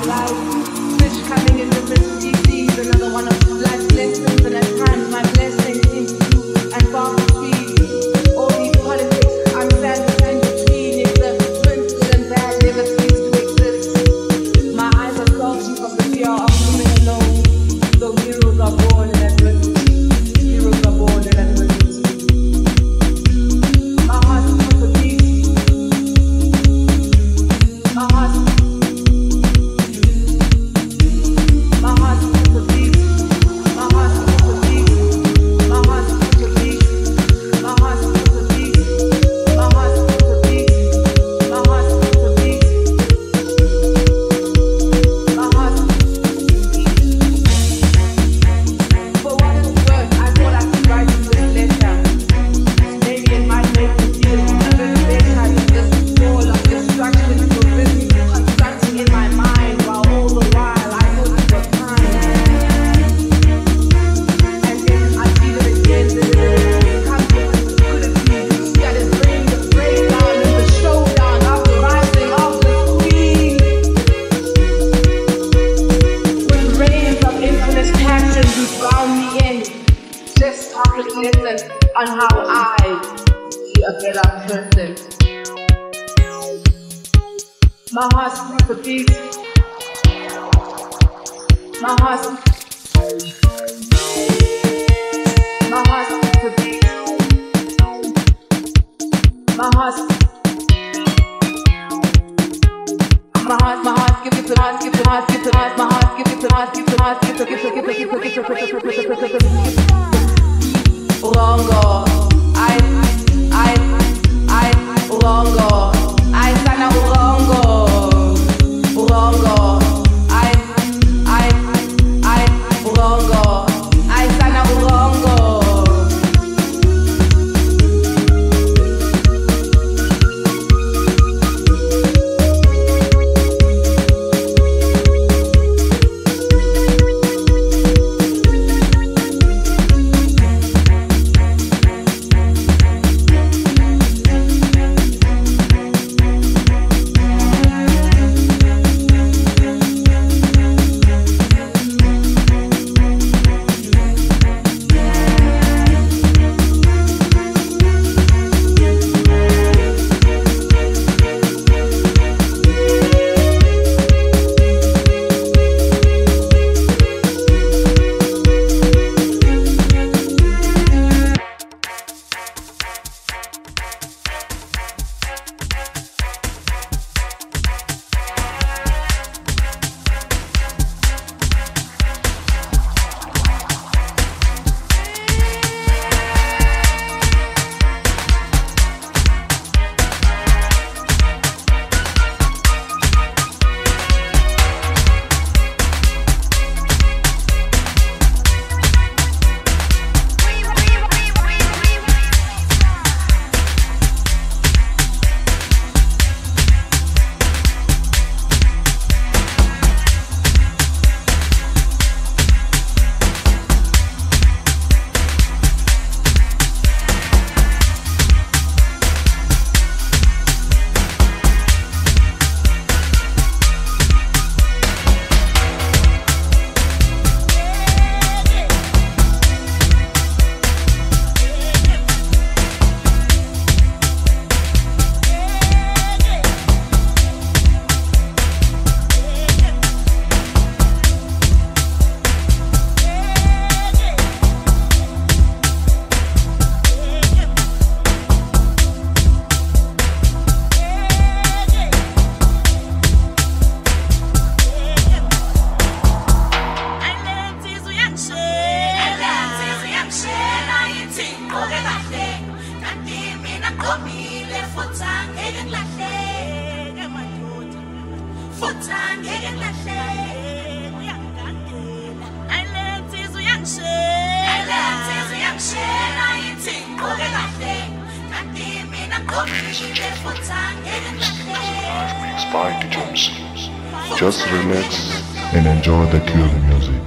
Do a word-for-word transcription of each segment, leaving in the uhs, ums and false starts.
Ladies and gentlemen, this is a live mix by D J Mzeekay. Just relax and enjoy the good music.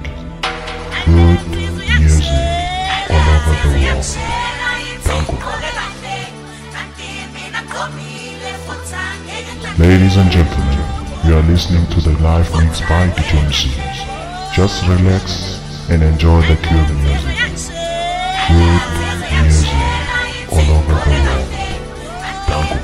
Good music all over the world. Dango. Ladies and gentlemen, You are listening to the live mix by D J Mzeekay. Just relax and enjoy the good music. Good music all over the world. Dango.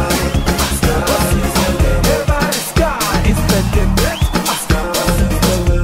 Everybody's sky is the limit.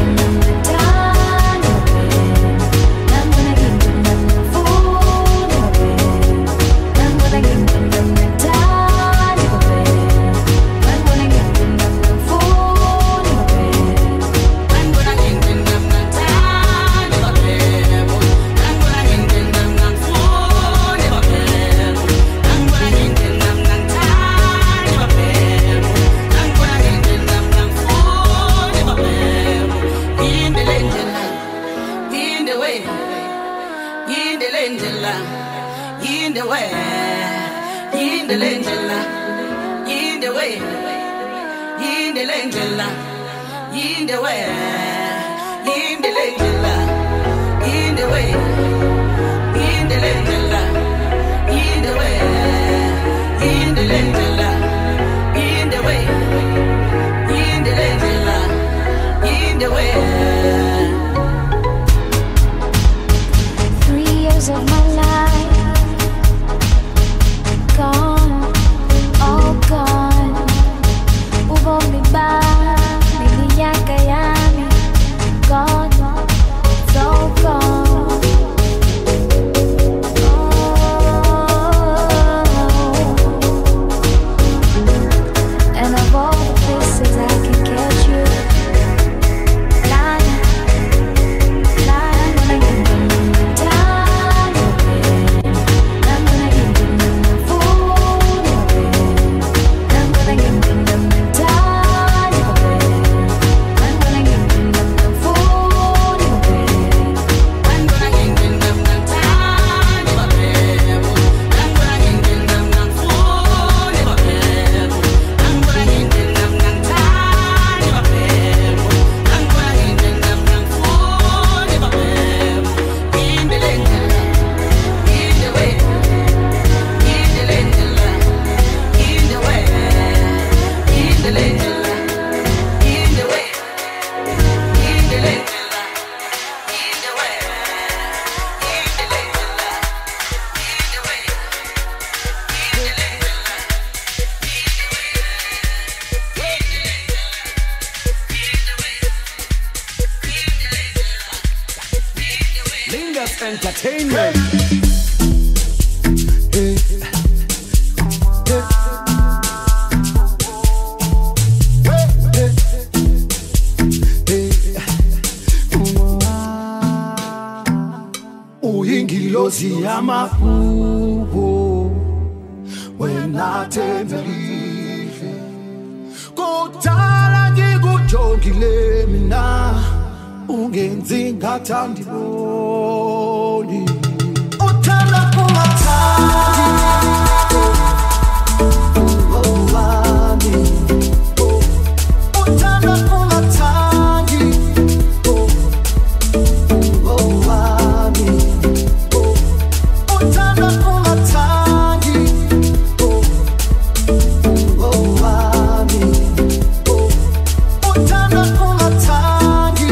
Entertainment. Hey. Uyingilozi yamaphupho wena thembelile kudala ngikujongile mina ungenzi ngathandi boni uthanda kungathandi oh wami uthanda kungathandi oh wami uthanda kungathandi oh wami uthanda kungathandi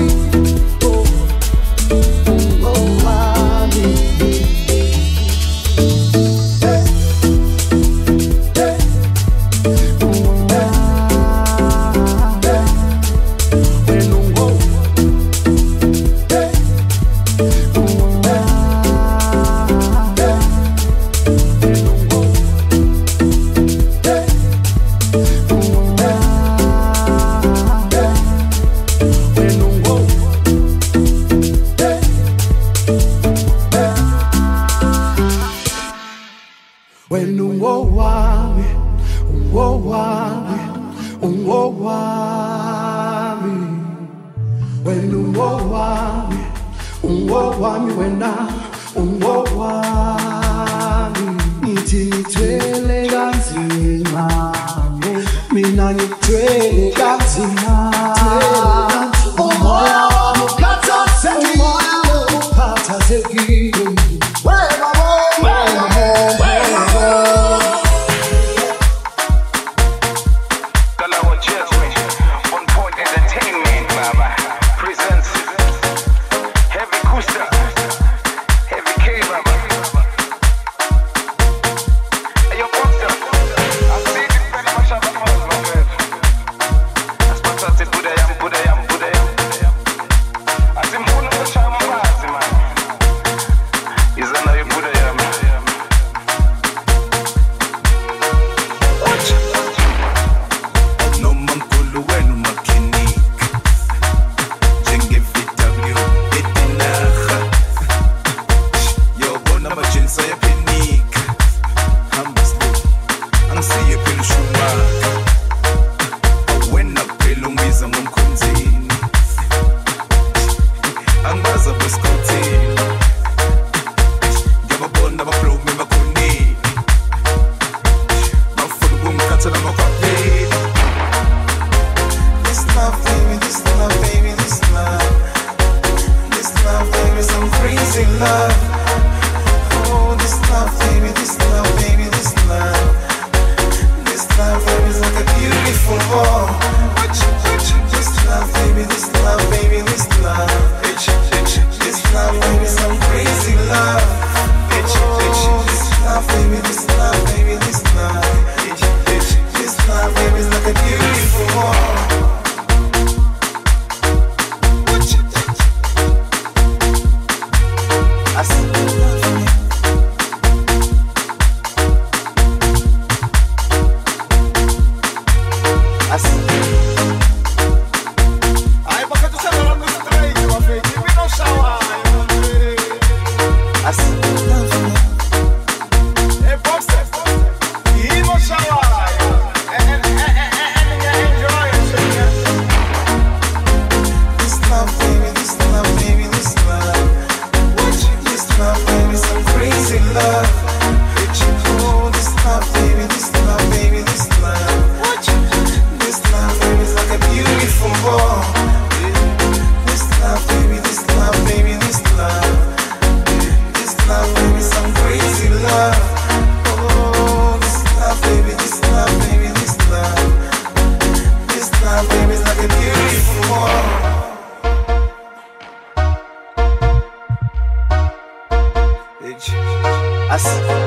As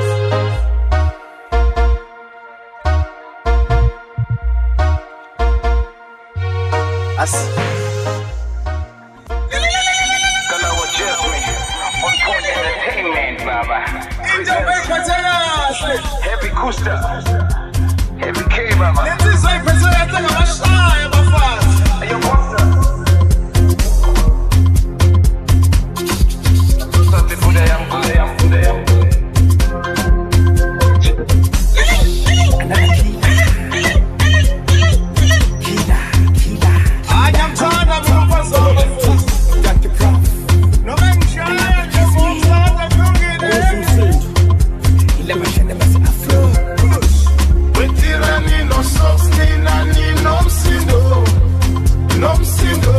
As Heavy Kusta, Heavy K, mama. This is like president of a shy of a fast. Are you monster? Something good, I am good, I am good, I am good. I am tired of your puzzle. No man shy, just one side of you get it. Wetirani no sosni na ni nom sindo, nom sindo.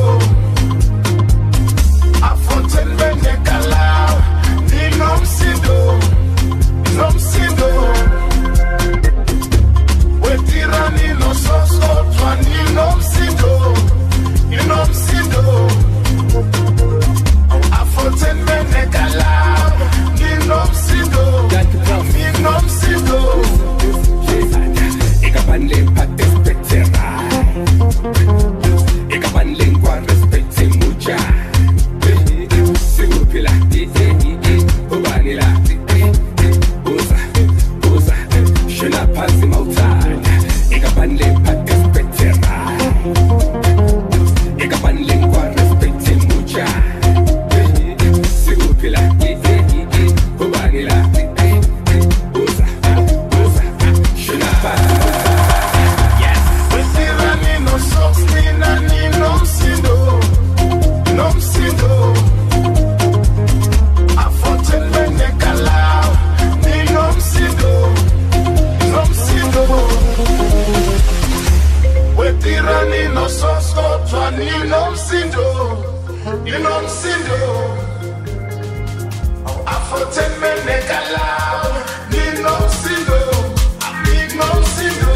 Afonten bene kala, ni nom sindo, nom sindo. Wetirani no soso, twa ni nom sindo, ni nom sindo. Afonten bene kala, ni nom sindo, ni nom sindo. Ikabanle pate spetera, ikabanle kwa respecte mucha. Seguro la tete, ubani la tete, usa, usa, je la passe mauta. Ikabanle pate spetera, ikabanle kwa respecte mucha. Seguro la tete, ubani la tete, usa, usa, je la passe. No sosni na ni nom sindo, nom sindo. Afonten bene kala, ni nom sindo, nom sindo. Wetirani no soso, twa ni nom sindo, ni nom sindo. Afonten bene kala, ni nom sindo, ni nom sindo.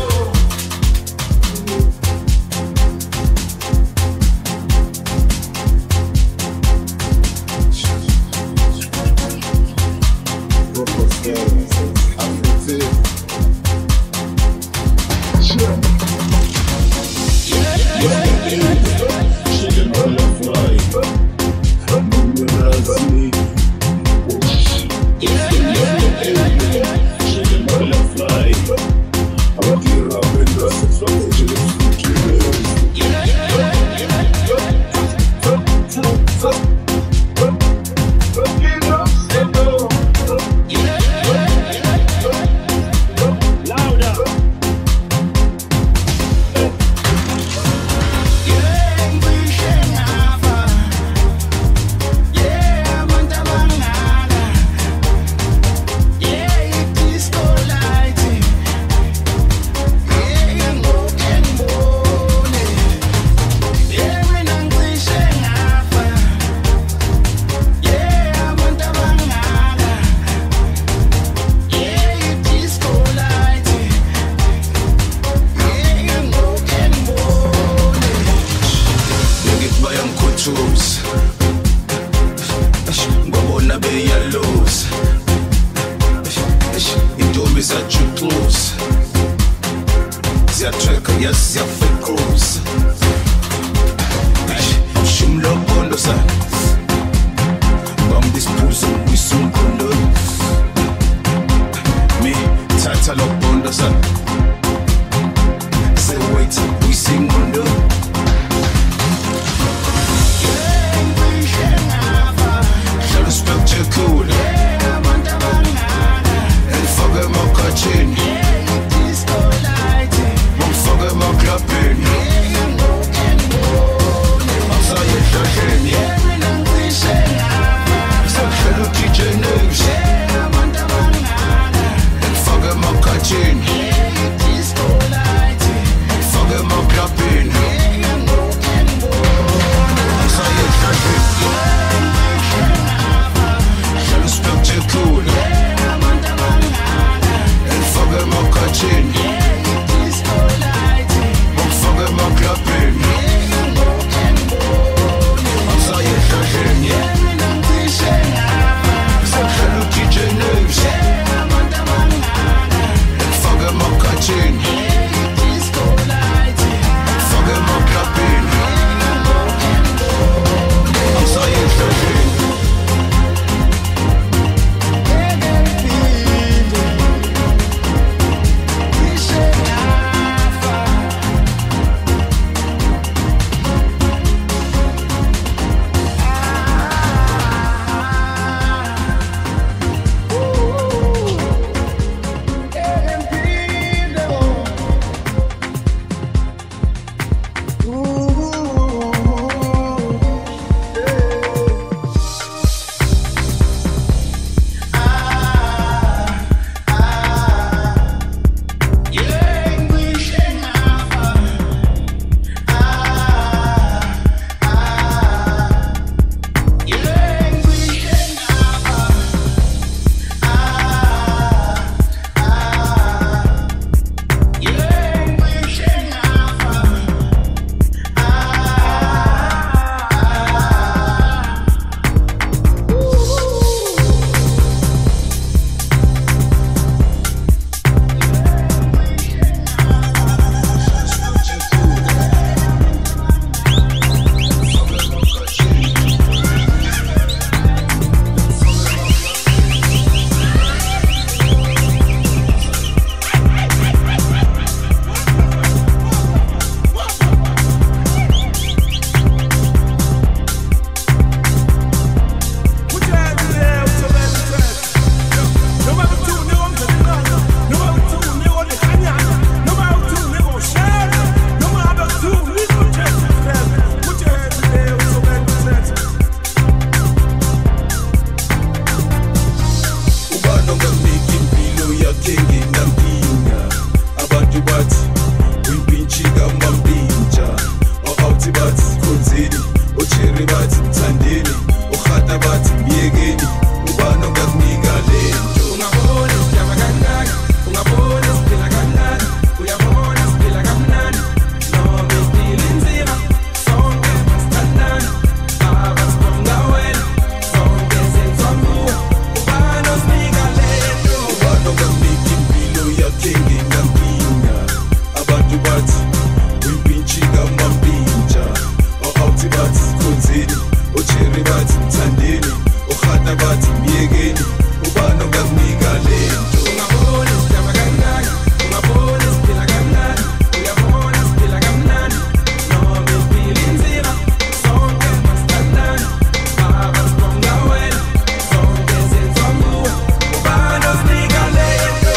bathi mthandeni ukhata bathi myekeni ubani ongakunika lento ungabona sihlaba kancane ungabona siphila kancane uyabona siphila kamnandi noma impilo inzima sonke masithandana abasibonga wena sonke senza kuwe ubani osinika lento ubani ongakunika impilo yakhe ngenkampinga abantu bathi uyipintshika mampintsha o-awuthi bathi sikhonzeni ocheri bathi mthandeni ukhata bathi myekeni ubani ongakunika lento ungabona sihlaba kancane ungabona siphila kamnandi uyabona siphila kamnandi noma impilo inzima sonke masithandana abasibonga wena sonke senza kuwe ubani osinika lento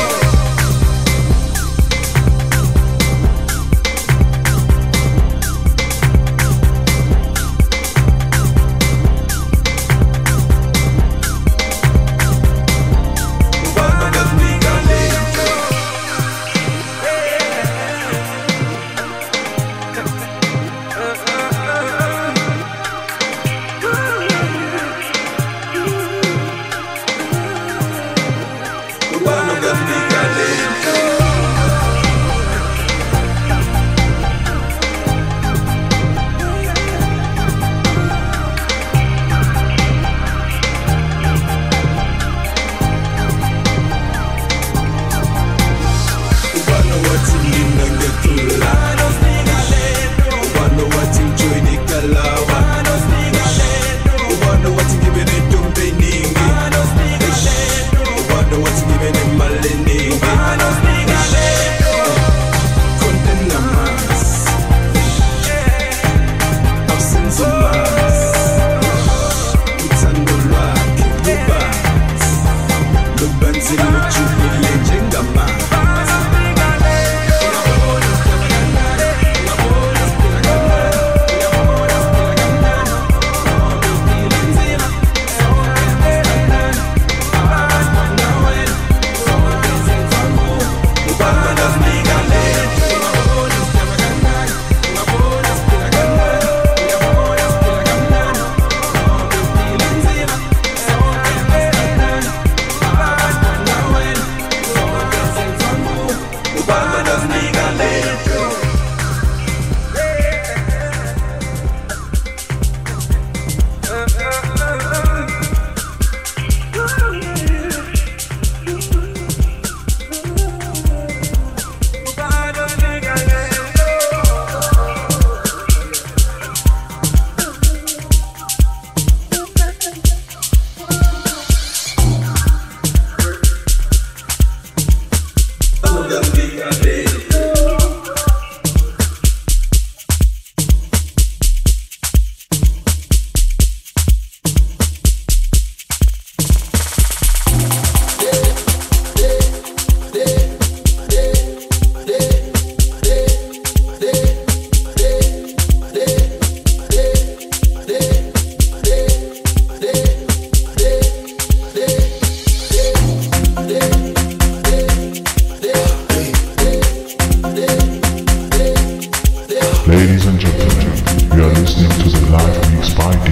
Ladies and gentlemen, you are listening to the live mix by D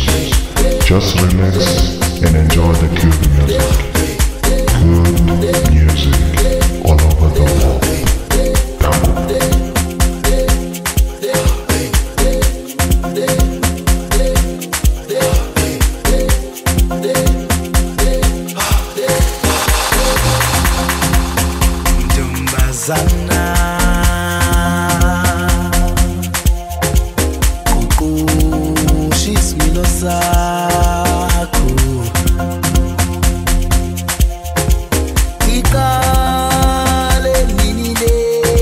Js. Just relax and enjoy the good music. Good music all over the world. Dumbazana sakho iqale nini le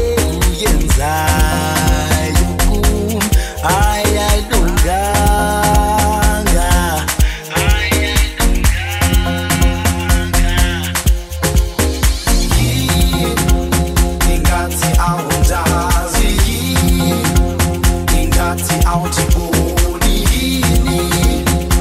uyenzayo kum ayalunganga ingathi awundazi ingathi awujiboni yini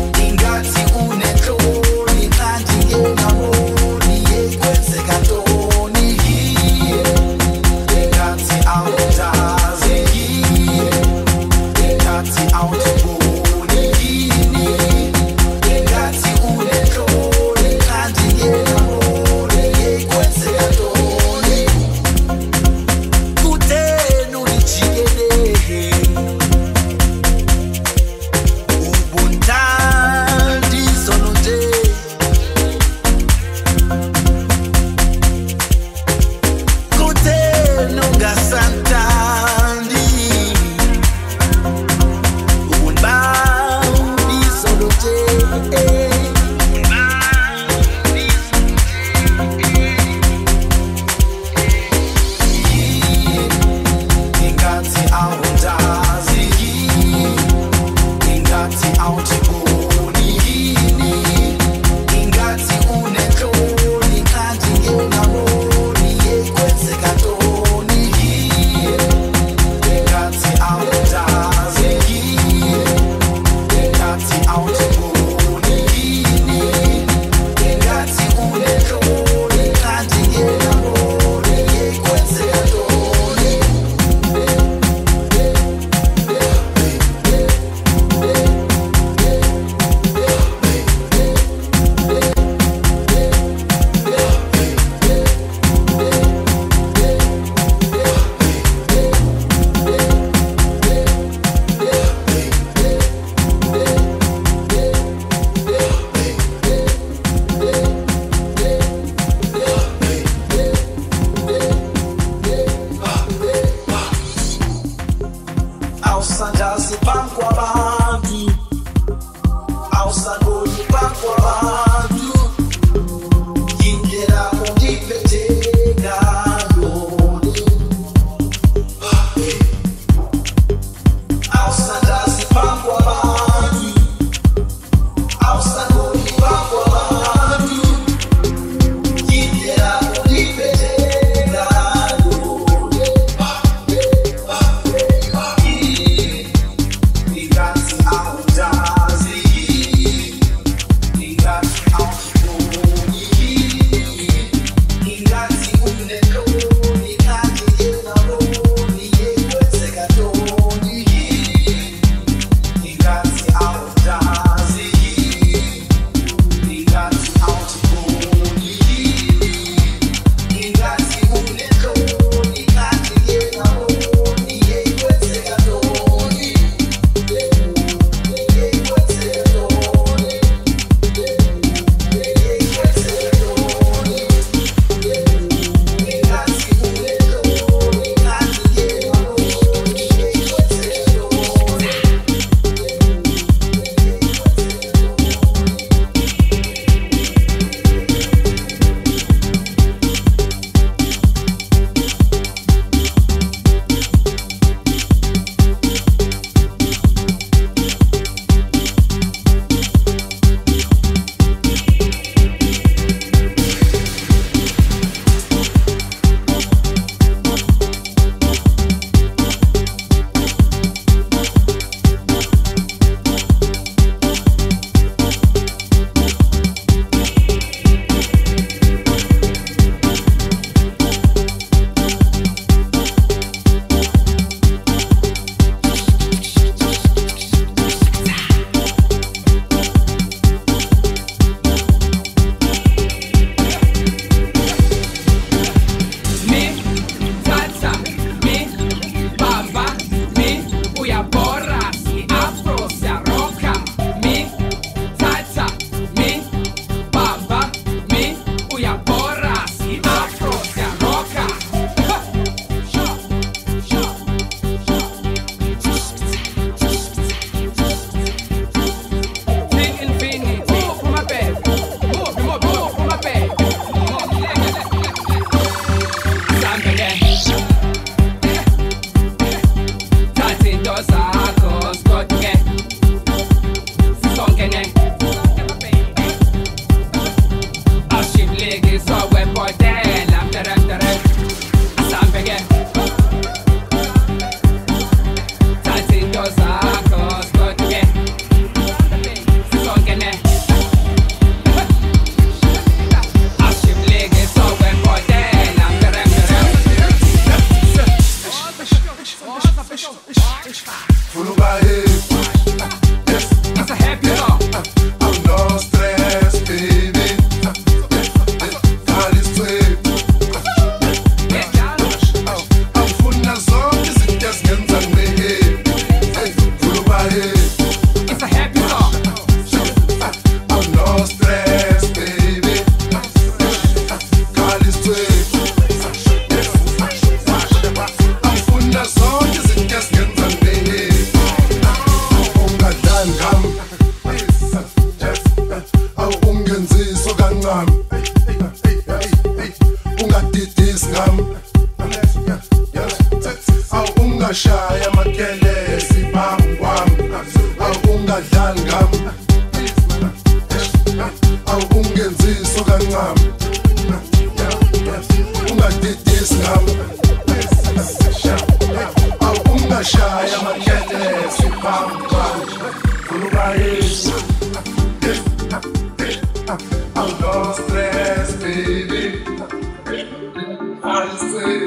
No stress, baby. I say,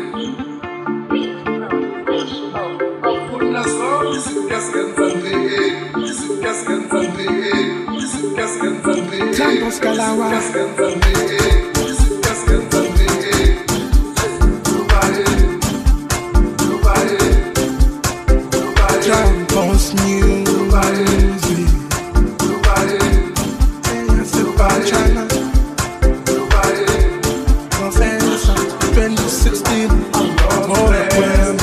una só isso que as cantantes, isso que as cantantes, isso que as cantantes, Campos Calawa. isso que as cantantes, isso que as cantantes. Nobody, nobody, nobody. Campos Music. Nobody, nobody, China. Professor, twenty sixteen. More than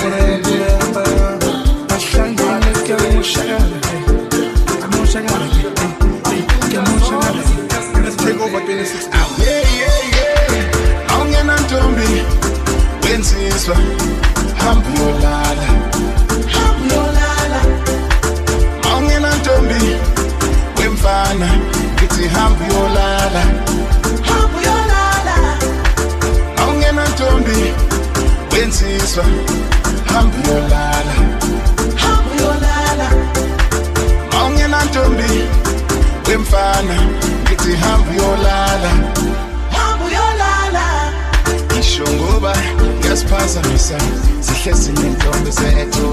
Let's take over twenty sixteen. yeah, yeah, yeah. I'm gonna do me. When she's a hampulala, hampulala. I'm gonna do me. When fana, it's a hampulala, hampulala. I'm gonna do me. When she's a hampulala, hampulala. I'm gonna do me. When fana, it's a hampulala, hampulala. Ishongoba, ngasphazamisa, sihlezi nentombi zethu.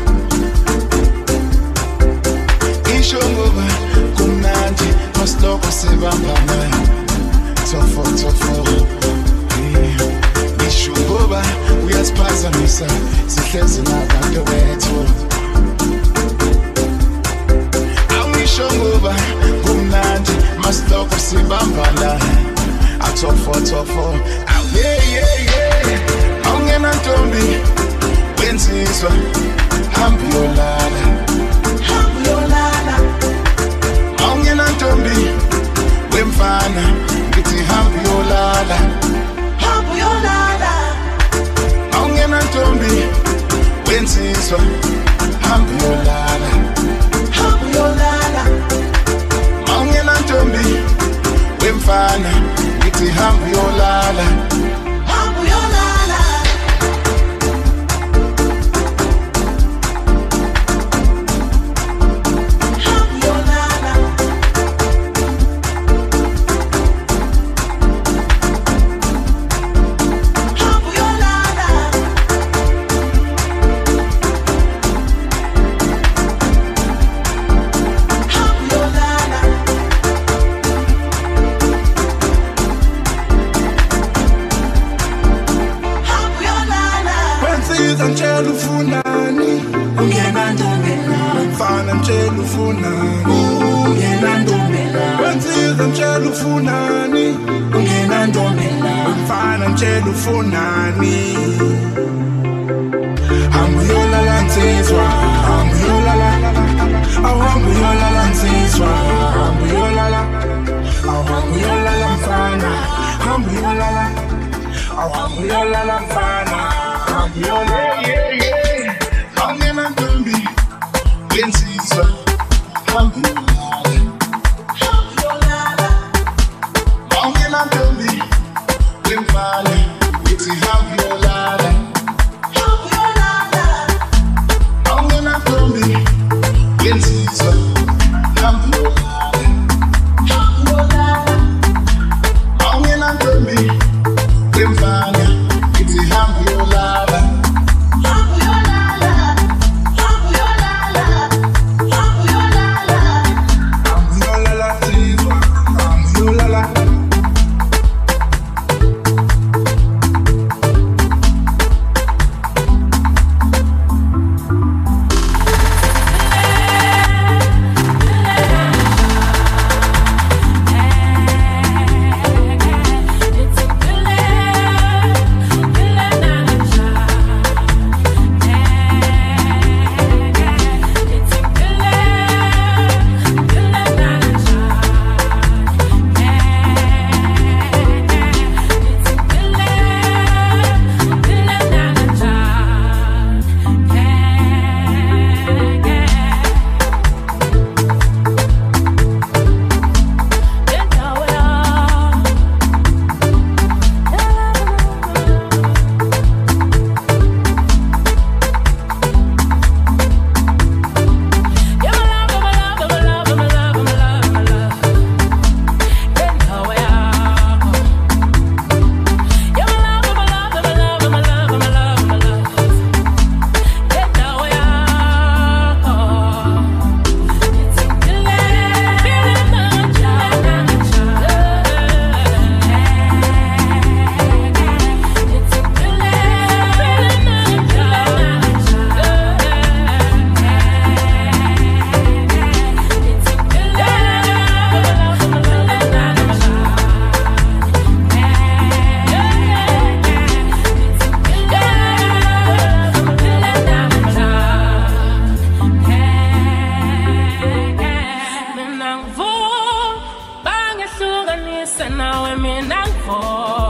Ishongoba, kumnandi, masilokho sibambana. Tofo, tofo. Ishongoba, uyasiphazamisa, sihlezi nabantu bethu. Awishongoba, kumnandi, masilokho sibambana. Tofo, tofo. Yeah, yeah, yeah. Awungena ntombi, wensizwa, hampulala, hampulala. Awungena ntombi, wemfana, ngithi hampulala, hampulala. Awungena ntombi, wensizwa, hampulala, hampulala. Awungena ntombi, wemfana, ngithi hampulala. Happy Sena we me nang for